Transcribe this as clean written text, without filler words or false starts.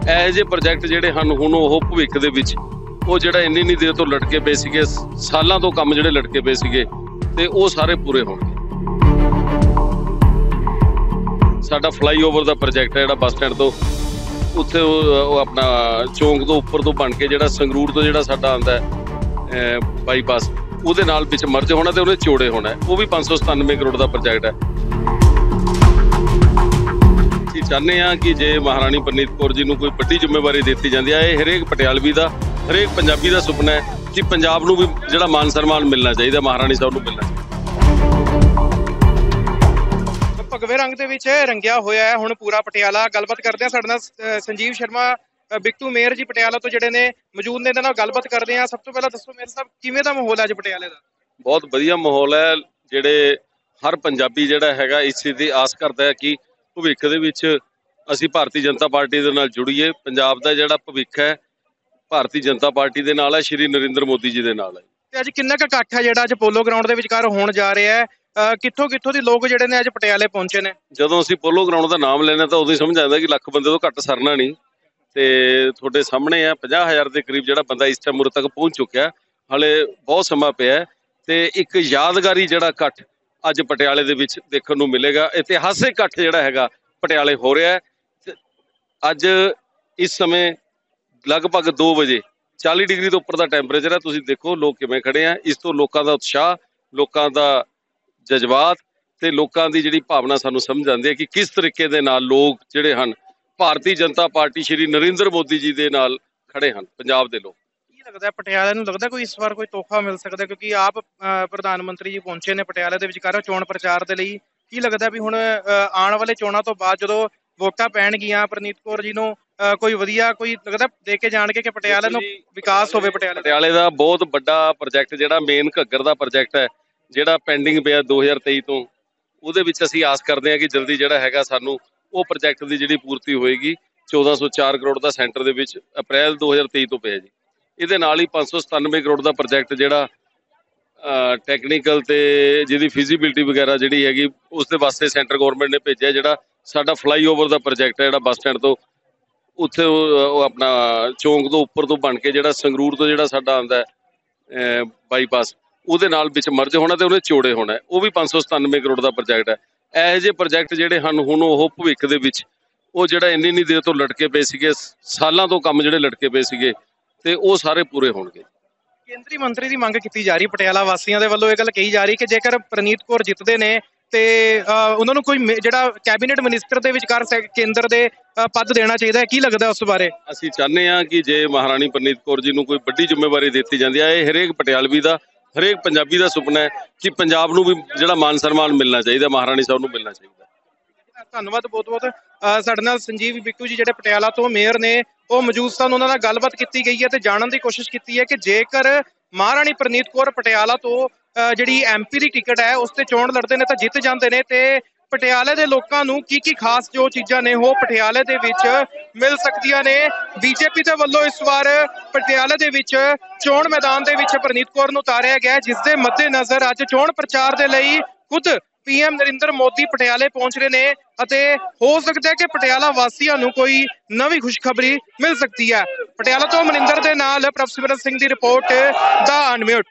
ਇਹੋ ਜਿਹੇ ਪ੍ਰੋਜੈਕਟ ਜਿਹੜੇ ਹਨ ਹੁਣ ਉਹ ਭਵਿੱਖ ਦੇ ਵਿੱਚ ਉਹ ਜਿਹੜਾ ਇੰਨੀ ਦੇਰ ਤੋਂ ਲਟਕੇ ਪਏ ਸੀਗੇ, ਸਾਲਾਂ ਤੋਂ ਕੰਮ ਜਿਹੜੇ ਲਟਕੇ ਪਏ ਸੀਗੇ ਤੇ ਉਹ ਸਾਰੇ ਪੂਰੇ ਹੋਣਗੇ। ਸਾਡਾ ਫਲਾਈਓਵਰ ਦਾ ਪ੍ਰੋਜੈਕਟ ਹੈ ਜਿਹੜਾ ਬੱਸ ਸਟੈਂਡ ਤੋਂ ਉੱਥੇ ਉਹ ਆਪਣਾ ਚੌਂਕ ਤੋਂ ਉੱਪਰ ਤੋਂ ਬਣ ਕੇ ਜਿਹੜਾ ਸੰਗਰੂਰ ਤੋਂ ਜਿਹੜਾ ਸਾਡਾ ਆਉਂਦਾ ਬਾਈਪਾਸ ਉਹਦੇ ਨਾਲ ਵਿੱਚ ਮਰਜ ਹੋਣਾ ਤੇ ਉਹਨੇ ਚੌੜੇ ਹੋਣਾ, ਉਹ ਵੀ 597 ਕਰੋੜ ਦਾ ਪ੍ਰੋਜੈਕਟ ਹੈ। ਅਸੀਂ ਚਾਹੁੰਦੇ ਹਾਂ ਕਿ ਜੇ ਮਹਾਰਾਣੀ ਪ੍ਰਨੀਤ ਕੌਰ ਜੀ ਨੂੰ ਕੋਈ ਵੱਡੀ ਜ਼ਿੰਮੇਵਾਰੀ ਦਿੱਤੀ ਜਾਂਦੀ ਹੈ, ਇਹ ਹਰੇਕ ਪਟਿਆਲਵੀ ਦਾ, ਹਰੇਕ ਪੰਜਾਬੀ ਦਾ ਸੁਪਨਾ ਹੈ ਕਿ ਪੰਜਾਬ ਨੂੰ ਵੀ ਜਿਹੜਾ ਮਾਨ ਸਨਮਾਨ ਮਿਲਣਾ ਚਾਹੀਦਾ, ਮਹਾਰਾਣੀ ਸਾਹਿਬ ਨੂੰ ਮਿਲਣਾ ਚਾਹੀਦਾ। ਭਗਵੇਂ ਰੰਗ ਦੇ ਵਿੱਚ ਰੰਗਿਆ ਹੋਇਆ ਹੈ ਹੁਣ ਪੂਰਾ ਪਟਿਆਲਾ। ਗੱਲਬਾਤ ਕਰਦੇ ਹਾਂ ਸਾਡੇ ਨਾਲ ਸੰਜੀਵ ਸ਼ਰਮਾ ਬਿੱਟੂ ਮੇਅਰ ਜੀ ਪਟਿਆਲਾ ਤੋਂ ਜਿਹੜੇ ਨੇ ਮੌਜੂਦ ਨੇ, ਇਹਨਾਂ ਨਾਲ ਗੱਲਬਾਤ ਕਰਦੇ ਹਾਂ। ਸਭ ਤੋਂ ਪਹਿਲਾਂ ਦੱਸੋ ਮੇਅਰ ਸਾਹਿਬ, ਕਿਵੇਂ ਦਾ ਮਾਹੌਲ ਹੈ ਅੱਜ ਪਟਿਆਲੇ ਦਾ? ਬਹੁਤ ਵਧੀਆ ਮਾਹੌਲ ਹੈ। ਜਿਹੜੇ ਹਰ ਪੰਜਾਬੀ ਜਿਹੜਾ ਹੈਗਾ ਇਸ ਚੀਜ਼ ਦੀ ਆਸ ਕਰਦਾ ਹੈ ਕਿ ਭਵਿੱਖ ਦੇ ਵਿੱਚ ਅਸੀਂ ਭਾਰਤੀ ਜਨਤਾ ਪਾਰਟੀ ਦੇ ਨਾਲ ਜੁੜੀਏ। ਪੰਜਾਬ ਦਾ ਜਿਹੜਾ ਭਵਿੱਖ ਹੈ ਭਾਰਤੀ ਜਨਤਾ ਪਾਰਟੀ ਦੇ ਨਾਲ ਹੈ, ਸ਼੍ਰੀ ਨਰਿੰਦਰ ਮੋਦੀ ਜੀ ਦੇ ਨਾਲ ਹੈ। ਤੇ ਅੱਜ ਕਿੰਨਾ ਕੁ ਇਕੱਠ ਹੈ ਜਿਹੜਾ ਅੱਜ ਪੋਲੋ ਗਰਾਊਂਡ ਦੇ ਵਿਚਕਾਰ ਹੋਣ ਜਾ ਰਿਹਾ ਹੈ? ਕਿੱਥੋਂ ਦੇ ਲੋਕ ਜਿਹੜੇ ਨੇ ਅੱਜ ਪਟਿਆਲੇ ਪਹੁੰਚੇ ਨੇ? ਜਦੋਂ ਅਸੀਂ ਪੋਲੋ ਗਰਾਊਂਡ ਦਾ ਨਾਮ ਲੈਣਾ ਤਾਂ ਉਦੋਂ ਹੀ ਸਮਝ ਆਉਂਦਾ ਕਿ ਲੱਖ ਬੰਦੇ ਤੋਂ ਘੱਟ ਸਰਨਾ ਨਹੀਂ। ਤੇ ਤੁਹਾਡੇ ਸਾਹਮਣੇ ਆ 50,000 ਦੇ ਕਰੀਬ ਜਿਹੜਾ ਬੰਦਾ ਇਸ ਟਾਈਮ ਉਰੇ ਤੱਕ ਪਹੁੰਚ ਚੁੱਕਿਆ। ਹਾਲੇ ਬਹੁਤ ਸਮਾਂ ਪਿਆ ਤੇ ਇੱਕ ਯਾਦਗਾਰੀ ਜਿਹੜਾ ਇਕੱਠ ਅੱਜ ਪਟਿਆਲੇ ਦੇ ਵਿੱਚ ਦੇਖਣ ਨੂੰ ਮਿਲੇਗਾ। ਇਤਿਹਾਸਿਕ ਇਕੱਠ ਜਿਹੜਾ ਹੈਗਾ ਪਟਿਆਲੇ ਹੋ ਰਿਹਾ ਹੈ। ਅੱਜ ਇਸ ਸਮੇਂ ਲਗਭਗ 2 ਵਜੇ 40 ਡਿਗਰੀ ਤੋਂ ਉੱਪਰ ਦਾ ਟੈਂਪਰੇਚਰ ਹੈ। ਤੁਸੀਂ ਦੇਖੋ ਲੋਕ ਕਿਵੇਂ ਖੜੇ ਆ। ਇਸ ਤੋਂ ਲੋਕਾਂ ਦਾ ਉਤਸ਼ਾਹ, ਲੋਕਾਂ ਦਾ ਜਜ਼ਬਾਤ ਤੇ ਲੋਕਾਂ ਦੀ ਜਿਹੜੀ ਭਾਵਨਾ ਸਾਨੂੰ ਸਮਝ ਆਉਂਦੀ ਹੈ ਕਿ ਕਿਸ ਤਰੀਕੇ ਦੇ ਨਾਲ ਲੋਕ ਜਿਹੜੇ ਹਨ ਭਾਰਤੀ ਜਨਤਾ ਪਾਰਟੀ ਸ਼੍ਰੀ ਨਰਿੰਦਰ ਮੋਦੀ ਜੀ ਦੇ ਨਾਲ ਖੜੇ ਹਨ। ਪੰਜਾਬ ਦੇ ਲੋਕ ਕੀ ਲੱਗਦਾ ਪਟਿਆਲੇ ਨੂੰ, ਲੱਗਦਾ ਕੋਈ ਇਸ ਵਾਰ ਕੋਈ ਤੋਹਫਾ ਮਿਲ ਸਕਦਾ? ਕਿਉਂਕਿ ਆਪ ਪ੍ਰਧਾਨ ਮੰਤਰੀ ਜੀ ਪਹੁੰਚੇ ਨੇ ਪਟਿਆਲੇ ਦੇ ਵਿਚਕਾਰ ਚੋਣ ਪ੍ਰਚਾਰ ਦੇ ਲਈ। ਕੀ ਲੱਗਦਾ ਵੀ ਹੁਣ ਆਉਣ ਵਾਲੇ ਚੋਣਾਂ ਤੋਂ ਬਾਅਦ ਜਦੋਂ ਵੋਟਾਂ ਪੈਣਗੀਆਂ ਪ੍ਰਨੀਤ ਕੌਰ ਜੀ ਨੂੰ, ਕੋਈ ਵਧੀਆ ਕੋਈ ਲੱਗਦਾ ਦੇ ਕੇ ਜਾਣਗੇ ਕਿ ਪਟਿਆਲੇ ਨੂੰ ਵਿਕਾਸ ਹੋਵੇ? ਪਟਿਆਲੇ ਦਾ ਬਹੁਤ ਵੱਡਾ ਪ੍ਰੋਜੈਕਟ ਜਿਹੜਾ ਮੇਨ ਘੱਗਰ ਦਾ ਪ੍ਰੋਜੈਕਟ ਹੈ ਜਿਹੜਾ ਪੈਂਡਿੰਗ ਪਿਆ 2023 ਤੋਂ, ਉਹਦੇ ਵਿੱਚ ਅਸੀਂ ਆਸ ਕਰਦੇ ਹਾਂ ਕਿ ਜਲਦੀ ਜਿਹੜਾ ਹੈਗਾ ਸਾਨੂੰ ਉਹ ਪ੍ਰੋਜੈਕਟ ਦੀ ਜਿਹੜੀ ਪੂਰਤੀ ਹੋਏਗੀ। 1404 ਕਰੋੜ ਦਾ ਸੈਂਟਰ ਦੇ ਵਿੱਚ ਅਪ੍ਰੈਲ 2023 ਤੋਂ ਪਿਆ ਜੀ। ਇਹਦੇ ਨਾਲ ਹੀ 597 ਕਰੋੜ ਦਾ ਪ੍ਰੋਜੈਕਟ ਜਿਹੜਾ ਟੈਕਨੀਕਲ ਤੇ ਜਿਹਦੀ ਫਿਜ਼ੀਬਿਲਿਟੀ ਵਗੈਰਾ ਜਿਹੜੀ ਹੈਗੀ ਉਸ ਦੇ ਵਾਸਤੇ ਸੈਂਟਰ ਗਵਰਨਮੈਂਟ ਨੇ ਭੇਜਿਆ। ਜਿਹੜਾ ਸਾਡਾ ਫਲਾਈਓਵਰ ਦਾ ਪ੍ਰੋਜੈਕਟ ਹੈ ਜਿਹੜਾ ਬੱਸ ਸਟੈਂਡ ਤੋਂ ਉੱਥੇ ਉਹ ਆਪਣਾ ਚੌਂਕ ਤੋਂ ਉੱਪਰ ਤੋਂ ਬਣ ਕੇ ਜਿਹੜਾ ਸੰਗਰੂਰ ਤੋਂ ਜਿਹੜਾ ਸਾਡਾ ਆਉਂਦਾ ਬਾਈਪਾਸ ਉਹਦੇ ਨਾਲ ਵਿੱਚ ਮਰਜ ਹੋਣਾ ਤੇ ਉਹਨੇ ਚੌੜੇ ਹੋਣਾ, ਉਹ ਵੀ 597 ਕਰੋੜ ਦਾ ਪ੍ਰੋਜੈਕਟ ਹੈ। ਇਹੋ ਜਿਹੇ ਪ੍ਰੋਜੈਕਟ ਜਿਹੜੇ ਹਨ ਹੁਣ ਉਹ ਭਵਿੱਖ ਦੇ ਵਿੱਚ ਉਹ ਜਿਹੜਾ ਇੰਨੀ ਦੇਰ ਤੋਂ ਲਟਕੇ ਪਏ ਸੀਗੇ, ਸਾਲਾਂ ਤੋਂ ਕੰਮ ਜਿਹੜੇ ਲਟਕੇ ਪਏ ਸੀਗੇ ਤੇ ਉਹ ਸਾਰੇ ਪੂਰੇ ਹੋਣਗੇ। ਕੇਂਦਰੀ ਮੰਤਰੀ ਦੀ ਮੰਗ ਕੀਤੀ ਜਾ ਰਹੀ ਪਟਿਆਲਾ ਵਾਸੀਆਂ ਦੇ ਵੱਲੋਂ, ਇਹ ਗੱਲ ਕਹੀ ਜਾ ਰਹੀ ਕਿ ਜੇਕਰ ਪ੍ਰਨੀਤ ਕੌਰ ਜਿੱਤਦੇ ਨੇ ਤੇ ਉਹਨਾਂ ਨੂੰ ਕੋਈ ਜਿਹੜਾ ਕੈਬਨਿਟ ਮਿਨਿਸਟਰ ਦੇ ਵਿਚਕਾਰ ਕੇਂਦਰ ਦੇ ਪਦ ਦੇਣਾ ਚਾਹੀਦਾ ਹੈ। ਕੀ ਲੱਗਦਾ ਉਸ ਬਾਰੇ? ਅਸੀਂ ਚਾਹੁੰਦੇ ਹਾਂ ਕਿ ਜੇ ਮਹਾਰਾਣੀ ਪ੍ਰਨੀਤ ਕੌਰ ਜੀ ਨੂੰ ਕੋਈ ਵੱਡੀ ਜ਼ਿੰਮੇਵਾਰੀ ਦਿੱਤੀ ਜਾਂਦੀ ਹੈ, ਇਹ ਹਰੇਕ ਪਟਿਆਲਵੀ ਦਾ, ਹਰੇਕ ਪੰਜਾਬੀ ਦਾ ਸੁਪਨਾ ਹੈ ਕਿ ਪੰਜਾਬ ਨੂੰ ਵੀ ਜਿਹੜਾ ਮਾਨ ਸਨਮਾਨ ਮਿਲਣਾ ਚਾਹੀਦਾ, ਮਹਾਰਾਣੀ ਸਾਹਿਬ ਨੂੰ ਮਿਲਣਾ ਚਾਹੀਦਾ। ਧੰਨਵਾਦ ਬਹੁਤ-ਬਹੁਤ। ਸਾਡੇ ਨਾਲ ਸੰਜੀਵ ਬਿੱਟੂ ਜੀ ਜਿਹੜੇ ਪਟਿਆਲਾ ਤੋਂ ਮੇਅਰ ਨੇ ਉਹ ਮੌਜੂਦ ਸਨ, ਉਹਨਾਂ ਨਾਲ ਗੱਲਬਾਤ ਕੀਤੀ ਗਈ ਹੈ ਤੇ ਜਾਣਨ ਦੀ ਕੋਸ਼ਿਸ਼ ਕੀਤੀ ਹੈ ਕਿ ਜੇਕਰ ਮਹਾਰਾਣੀ ਪ੍ਰਨੀਤ ਕੌਰ ਪਟਿਆਲਾ ਤੋਂ ਜਿਹੜੀ MP ਦੀ ਟਿਕਟ ਹੈ ਉਸ ਤੇ ਚੋਣ ਲੜਦੇ ਨੇ ਤਾਂ ਜਿੱਤ ਜਾਂਦੇ ਨੇ ਤੇ ਪਟਿਆਲੇ ਦੇ ਲੋਕਾਂ ਨੂੰ ਕੀ ਖਾਸ ਜੋ ਚੀਜ਼ਾਂ ਨੇ ਉਹ ਪਟਿਆਲੇ ਦੇ ਵਿੱਚ ਮਿਲ ਸਕਦੀਆਂ ਨੇ। BJP ਦੇ ਵੱਲੋਂ ਇਸ ਵਾਰ ਪਟਿਆਲੇ ਦੇ ਵਿੱਚ ਚੋਣ ਮੈਦਾਨ ਦੇ ਵਿੱਚ ਪ੍ਰਨੀਤ ਕੌਰ ਨੂੰ ਉਤਾਰਿਆ ਗਿਆ, ਜਿਸ ਦੇ ਮੱਦੇਨਜ਼ਰ ਅੱਜ ਚੋਣ ਪ੍ਰਚਾਰ ਦੇ ਲਈ ਖੁਦ PM ਨਰਿੰਦਰ ਮੋਦੀ ਪਟਿਆਲੇ ਪਹੁੰਚ ਰਹੇ ਨੇ ਅਤੇ ਹੋ ਸਕਦਾ ਹੈ ਕਿ ਪਟਿਆਲਾ ਵਾਸੀਆਂ ਨੂੰ ਕੋਈ ਨਵੀਂ ਖੁਸ਼ਖਬਰੀ ਮਿਲ ਸਕਦੀ ਹੈ। ਪਟਿਆਲਾ ਤੋਂ ਮਨਿੰਦਰ ਦੇ ਨਾਲ ਪ੍ਰਭਸਿਮਰਨ ਸਿੰਘ ਦੀ ਰਿਪੋਰਟ ਦਾ ਅਨਮਿਊਟ।